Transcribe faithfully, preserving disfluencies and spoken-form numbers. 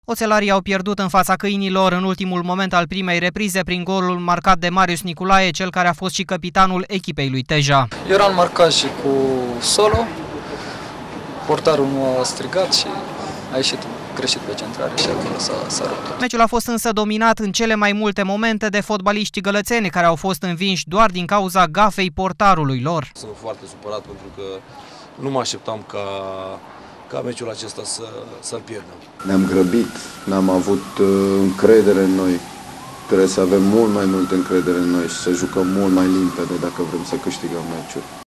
Oțelarii au pierdut în fața Câinilor în ultimul moment al primei reprize prin golul marcat de Marius Niculae, cel care a fost și capitanul echipei lui Teja. Era în marcaj și cu solo, portarul nu a strigat și a ieșit greșit pe centrare și acolo s-a rupt. Meciul a fost însă dominat în cele mai multe momente de fotbaliștii gălățeni, care au fost învinși doar din cauza gafei portarului lor. Sunt foarte supărat pentru că nu mă așteptam ca, ca meciul acesta să, să-l pierdem. Ne-am grăbit, n-am avut uh, încredere în noi. Trebuie să avem mult mai multă încredere în noi și să jucăm mult mai limpede dacă vrem să câștigăm meciul.